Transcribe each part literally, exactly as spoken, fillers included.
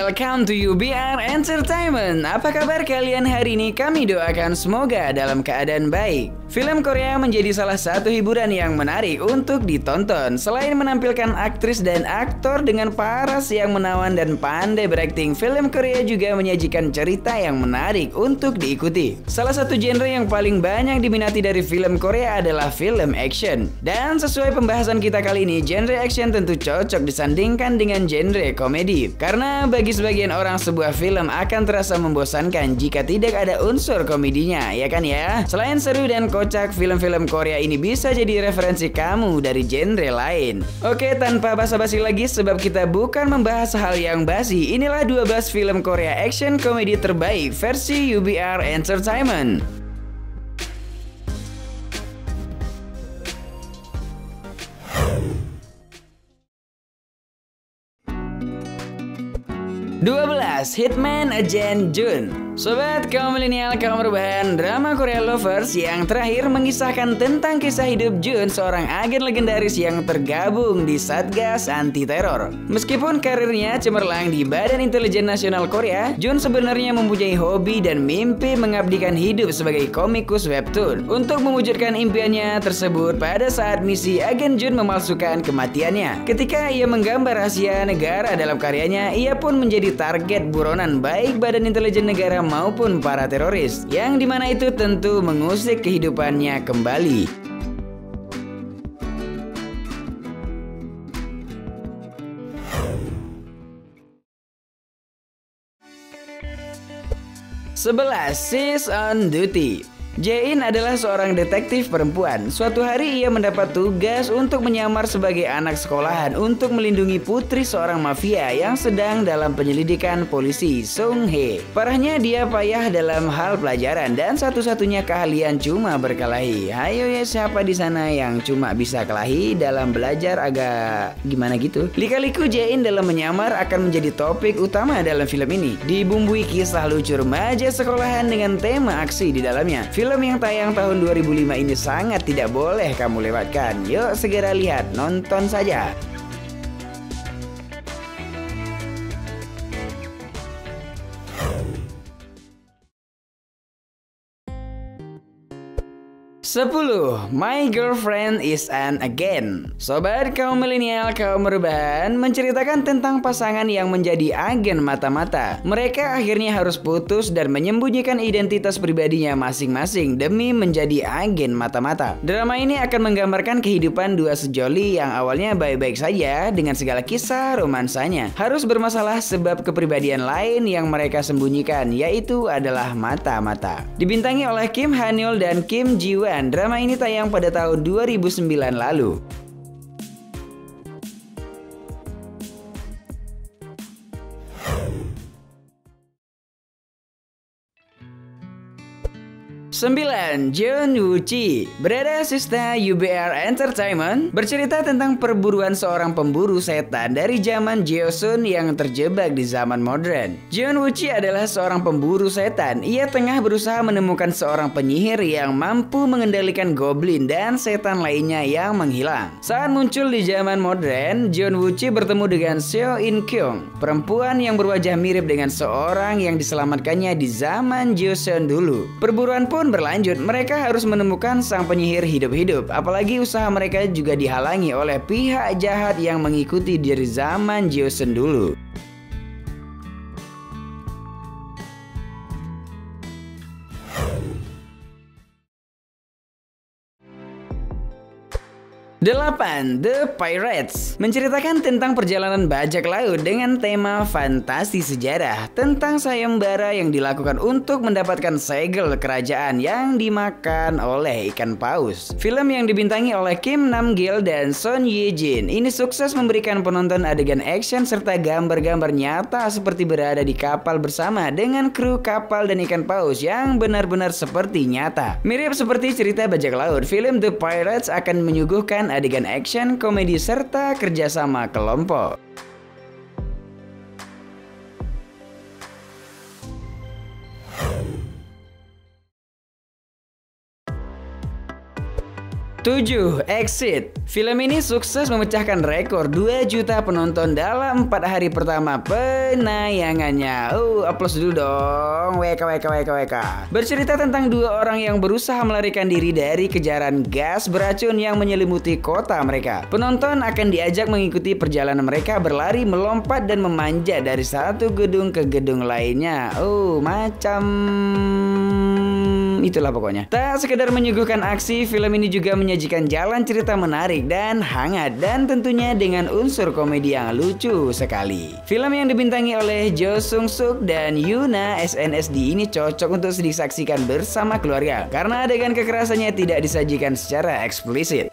welcome to U B R Entertainment. Apa kabar kalian hari ini? Kami doakan semoga dalam keadaan baik. Film Korea menjadi salah satu hiburan yang menarik untuk ditonton. Selain menampilkan aktris dan aktor dengan paras yang menawan dan pandai berakting, film Korea juga menyajikan cerita yang menarik untuk diikuti. Salah satu genre yang paling banyak diminati dari film Korea adalah film action. Dan sesuai pembahasan kita kali ini, genre action tentu cocok disandingkan dengan genre komedi. Karena bagi sebagian orang sebuah film akan terasa membosankan jika tidak ada unsur komedinya, ya kan ya? Selain seru dan kocak, film-film Korea ini bisa jadi referensi kamu dari genre lain. Oke, tanpa basa-basi lagi sebab kita bukan membahas hal yang basi, inilah dua belas film Korea action komedi terbaik versi U B R Entertainment. dua belas Hitman Agent Jun. Sobat kaum milenial, kaum rebahan, drama Korea lovers yang terakhir mengisahkan tentang kisah hidup Jun, seorang agen legendaris yang tergabung di Satgas Anti Teror. Meskipun karirnya cemerlang di Badan Intelijen Nasional Korea, Jun sebenarnya mempunyai hobi dan mimpi mengabdikan hidup sebagai komikus webtoon. Untuk mewujudkan impiannya tersebut, pada saat misi, agen Jun memalsukan kematiannya. Ketika ia menggambar rahasia negara dalam karyanya, ia pun menjadi target buronan baik Badan Intelijen Negara maupun para teroris, yang dimana itu tentu mengusik kehidupannya kembali. sebelas She's on Duty. Jae-in adalah seorang detektif perempuan. Suatu hari ia mendapat tugas untuk menyamar sebagai anak sekolahan untuk melindungi putri seorang mafia yang sedang dalam penyelidikan polisi, Sung Hye. Parahnya dia payah dalam hal pelajaran dan satu-satunya keahlian cuma berkelahi. Hayo ya, siapa di sana yang cuma bisa kelahi dalam belajar agak gimana gitu? Lika-liku Jae-in dalam menyamar akan menjadi topik utama dalam film ini. Dibumbui kisah lucu remaja sekolahan dengan tema aksi di dalamnya. Film yang tayang tahun dua ribu lima ini sangat tidak boleh kamu lewatkan. Yuk segera lihat, nonton saja. sepuluh My Girlfriend is an Agent. Sobat kaum milenial, kaum rebahan, menceritakan tentang pasangan yang menjadi agen mata-mata. Mereka akhirnya harus putus dan menyembunyikan identitas pribadinya masing-masing demi menjadi agen mata-mata. Drama ini akan menggambarkan kehidupan dua sejoli yang awalnya baik-baik saja dengan segala kisah romansanya. Harus bermasalah sebab kepribadian lain yang mereka sembunyikan, yaitu adalah mata-mata. Dibintangi oleh Kim Han-yeol dan Kim Ji-won, drama ini tayang pada tahun dua ribu sembilan lalu. sembilan Jeon Woo-chi. Berada Sista U B R Entertainment bercerita tentang perburuan seorang pemburu setan dari zaman Joseon yang terjebak di zaman modern. Jeon Woo-chi adalah seorang pemburu setan. Ia tengah berusaha menemukan seorang penyihir yang mampu mengendalikan goblin dan setan lainnya yang menghilang. Saat muncul di zaman modern, Jeon Woo-chi bertemu dengan Seo In Kyung, perempuan yang berwajah mirip dengan seorang yang diselamatkannya di zaman Joseon dulu. Perburuan pun berlanjut, mereka harus menemukan sang penyihir hidup-hidup. Apalagi usaha mereka juga dihalangi oleh pihak jahat yang mengikuti dari zaman Joseon dulu. delapan The Pirates menceritakan tentang perjalanan bajak laut dengan tema fantasi sejarah tentang sayembara yang dilakukan untuk mendapatkan segel kerajaan yang dimakan oleh ikan paus. Film yang dibintangi oleh Kim Nam-gil dan Son Ye-jin ini sukses memberikan penonton adegan action serta gambar-gambar nyata seperti berada di kapal bersama dengan kru kapal dan ikan paus yang benar-benar seperti nyata. Mirip seperti cerita bajak laut, film The Pirates akan menyuguhkan adegan action, komedi, serta kerjasama kelompok. tujuh. Exit. Film ini sukses memecahkan rekor dua juta penonton dalam empat hari pertama penayangannya. Oh, aplaus dulu dong. W K W K W K W K. Bercerita tentang dua orang yang berusaha melarikan diri dari kejaran gas beracun yang menyelimuti kota mereka. Penonton akan diajak mengikuti perjalanan mereka berlari, melompat dan memanjat dari satu gedung ke gedung lainnya. Oh, macam itulah pokoknya. Tak sekedar menyuguhkan aksi, film ini juga menyajikan jalan cerita menarik dan hangat, dan tentunya dengan unsur komedi yang lucu sekali. Film yang dibintangi oleh Jo Sung Suk dan Yoona S N S D ini cocok untuk disaksikan bersama keluarga karena adegan kekerasannya tidak disajikan secara eksplisit.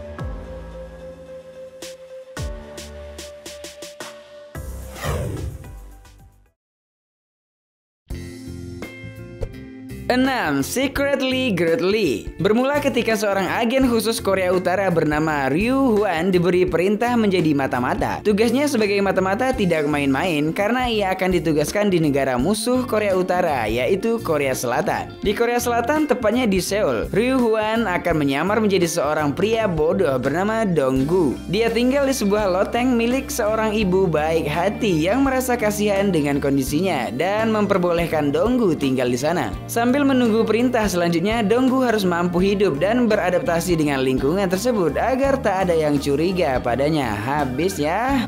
enam. Secretly Greatly. Bermula ketika seorang agen khusus Korea Utara bernama Ryu Hwan diberi perintah menjadi mata-mata. Tugasnya sebagai mata-mata tidak main-main karena ia akan ditugaskan di negara musuh Korea Utara, yaitu Korea Selatan. Di Korea Selatan, tepatnya di Seoul, Ryu Hwan akan menyamar menjadi seorang pria bodoh bernama Donggu. Dia tinggal di sebuah loteng milik seorang ibu baik hati yang merasa kasihan dengan kondisinya dan memperbolehkan Donggu tinggal di sana. Sambil menunggu perintah selanjutnya, Donggu harus mampu hidup dan beradaptasi dengan lingkungan tersebut agar tak ada yang curiga padanya. Habis ya.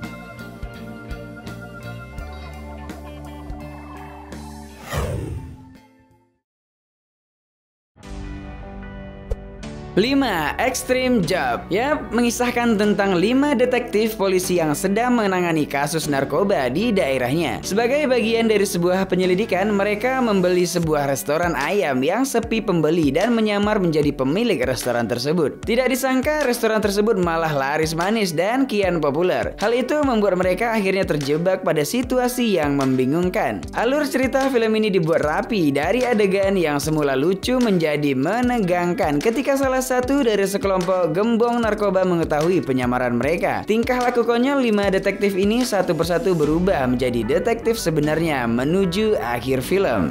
lima. Extreme Job. Yap, mengisahkan tentang lima detektif polisi yang sedang menangani kasus narkoba di daerahnya. Sebagai bagian dari sebuah penyelidikan, mereka membeli sebuah restoran ayam yang sepi pembeli dan menyamar menjadi pemilik restoran tersebut. Tidak disangka restoran tersebut malah laris manis dan kian populer. Hal itu membuat mereka akhirnya terjebak pada situasi yang membingungkan. Alur cerita film ini dibuat rapi dari adegan yang semula lucu menjadi menegangkan ketika salah satu dari sekelompok gembong narkoba mengetahui penyamaran mereka. Tingkah laku konyol lima detektif ini satu persatu berubah menjadi detektif sebenarnya menuju akhir film.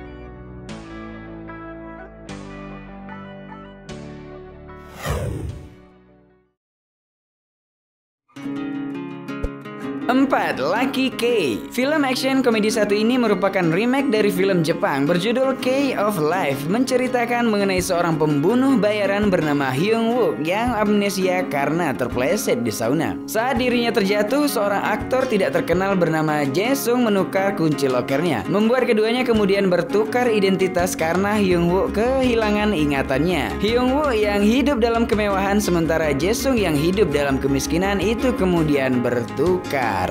empat. Lucky K. Film action komedi satu ini merupakan remake dari film Jepang berjudul K of Life, menceritakan mengenai seorang pembunuh bayaran bernama Hyung Wook yang amnesia karena terpleset di sauna. Saat dirinya terjatuh, seorang aktor tidak terkenal bernama Jae Sung menukar kunci lokernya, membuat keduanya kemudian bertukar identitas karena Hyung Wook kehilangan ingatannya. Hyung Wook yang hidup dalam kemewahan sementara Jae Sung yang hidup dalam kemiskinan itu kemudian bertukar.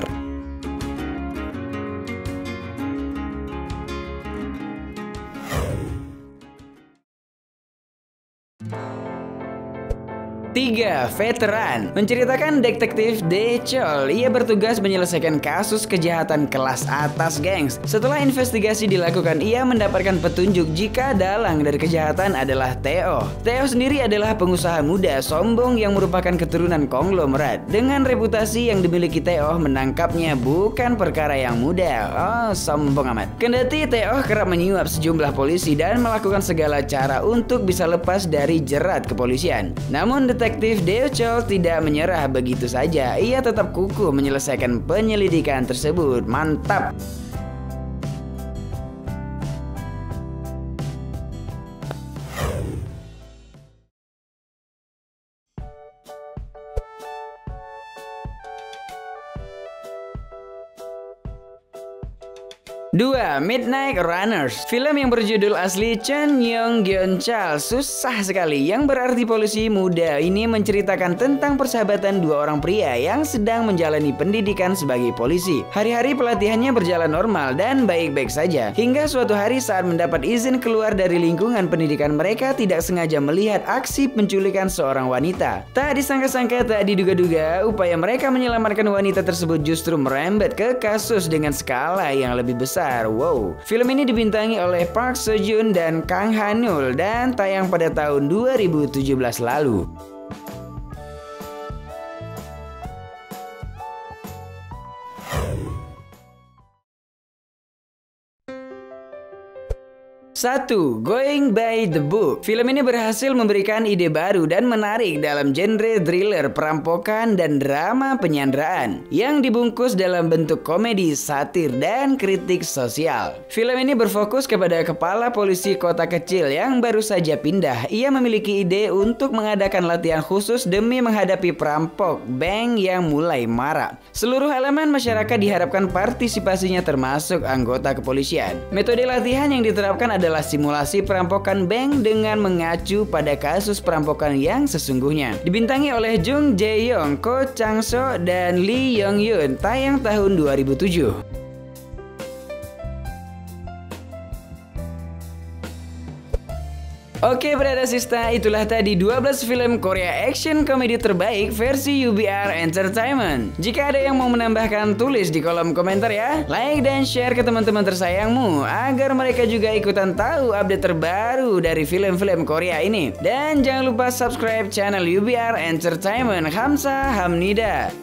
tiga. Veteran. Menceritakan detektif Dae Chol. Ia bertugas menyelesaikan kasus kejahatan kelas atas, gengs. Setelah investigasi dilakukan, ia mendapatkan petunjuk jika dalang dari kejahatan adalah Theo. Theo sendiri adalah pengusaha muda sombong yang merupakan keturunan konglomerat. Dengan reputasi yang dimiliki Theo, menangkapnya bukan perkara yang mudah. Oh, sombong amat. Kendati Theo kerap menyuap sejumlah polisi dan melakukan segala cara untuk bisa lepas dari jerat kepolisian. Namun Detektif Dae Chol tidak menyerah begitu saja. Ia tetap kukuh menyelesaikan penyelidikan tersebut. Mantap. dua. Midnight Runners. Film yang berjudul asli Chun Young Gyeon Chal, susah sekali, yang berarti polisi muda ini menceritakan tentang persahabatan dua orang pria yang sedang menjalani pendidikan sebagai polisi. Hari-hari pelatihannya berjalan normal dan baik-baik saja, hingga suatu hari saat mendapat izin keluar dari lingkungan pendidikan, mereka tidak sengaja melihat aksi penculikan seorang wanita. Tak disangka-sangka, tak diduga-duga, upaya mereka menyelamatkan wanita tersebut justru merembet ke kasus dengan skala yang lebih besar. Wow, film ini dibintangi oleh Park Seo Joon dan Kang Ha-neul dan tayang pada tahun dua ribu tujuh belas lalu. satu. Going by the Book. Film ini berhasil memberikan ide baru dan menarik dalam genre thriller, perampokan, dan drama penyanderaan yang dibungkus dalam bentuk komedi, satir, dan kritik sosial. Film ini berfokus kepada kepala polisi kota kecil yang baru saja pindah. Ia memiliki ide untuk mengadakan latihan khusus demi menghadapi perampok bank yang mulai marak. Seluruh elemen masyarakat diharapkan partisipasinya termasuk anggota kepolisian. Metode latihan yang diterapkan adalah simulasi perampokan bank dengan mengacu pada kasus perampokan yang sesungguhnya. Dibintangi oleh Jung Jae-young, Ko Chang-soo, dan Lee Yong-yun. Tayang tahun dua ribu tujuh. Oke Brada Sista, itulah tadi dua belas film Korea action komedi terbaik versi U B R Entertainment. Jika ada yang mau menambahkan, tulis di kolom komentar ya. Like dan share ke teman-teman tersayangmu agar mereka juga ikutan tahu update terbaru dari film-film Korea ini. Dan jangan lupa subscribe channel U B R Entertainment. Hamsa Hamnida.